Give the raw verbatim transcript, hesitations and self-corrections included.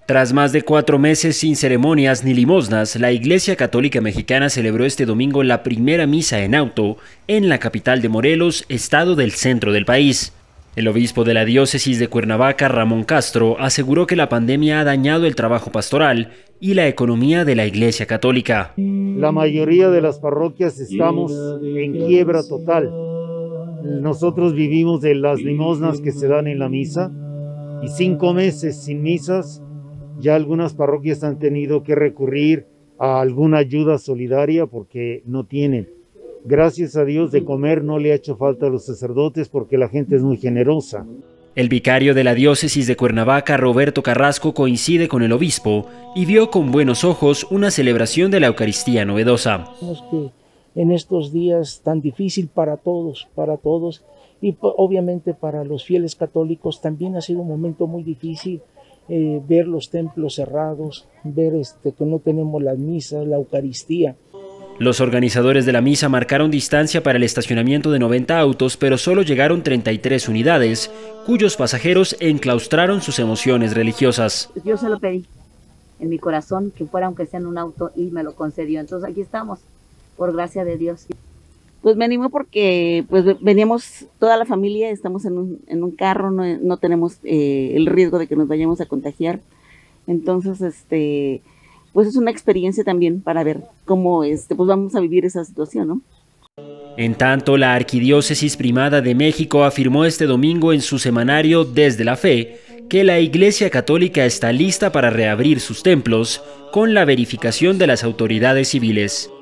Tras más de cuatro meses sin ceremonias ni limosnas, la Iglesia Católica Mexicana celebró este domingo la primera misa en auto en la capital de Morelos, estado del centro del país. El obispo de la diócesis de Cuernavaca, Ramón Castro, aseguró que la pandemia ha dañado el trabajo pastoral y la economía de la Iglesia Católica. La mayoría de las parroquias estamos en quiebra total. Nosotros vivimos de las limosnas que se dan en la misa y cinco meses sin misas. Ya algunas parroquias han tenido que recurrir a alguna ayuda solidaria porque no tienen. Gracias a Dios, de comer no le ha hecho falta a los sacerdotes porque la gente es muy generosa. El vicario de la diócesis de Cuernavaca, Roberto Carrasco, coincide con el obispo y vio con buenos ojos una celebración de la Eucaristía novedosa. Que en estos días tan difícil para todos, para todos y obviamente para los fieles católicos también ha sido un momento muy difícil. Eh, ver los templos cerrados, ver este, que no tenemos las misas, la Eucaristía. Los organizadores de la misa marcaron distancia para el estacionamiento de noventa autos, pero solo llegaron treinta y tres unidades, cuyos pasajeros enclaustraron sus emociones religiosas. Yo se lo pedí en mi corazón que fuera aunque sea en un auto y me lo concedió. Entonces aquí estamos, por gracia de Dios. Pues me animó porque pues veníamos toda la familia, estamos en un, en un carro, no, no tenemos eh, el riesgo de que nos vayamos a contagiar. Entonces, este, pues es una experiencia también para ver cómo este, pues vamos a vivir esa situación, ¿no? En tanto, la Arquidiócesis Primada de México afirmó este domingo en su semanario Desde la Fe que la Iglesia Católica está lista para reabrir sus templos con la verificación de las autoridades civiles.